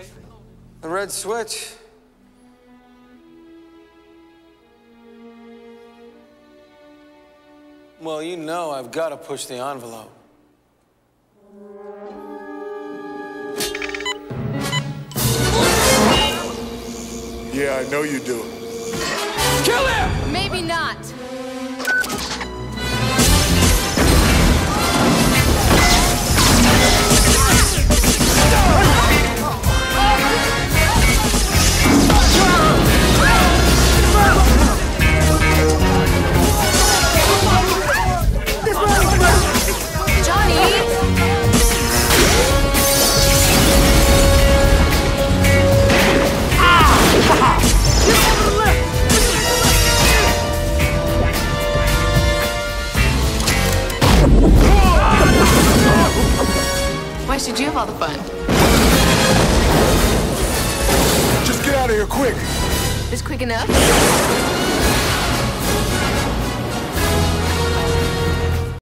The red switch. Well, you know I've got to push the envelope. Yeah, I know you do. Kill him! Maybe not. Why should you have all the fun? Just get out of here quick. Is quick enough?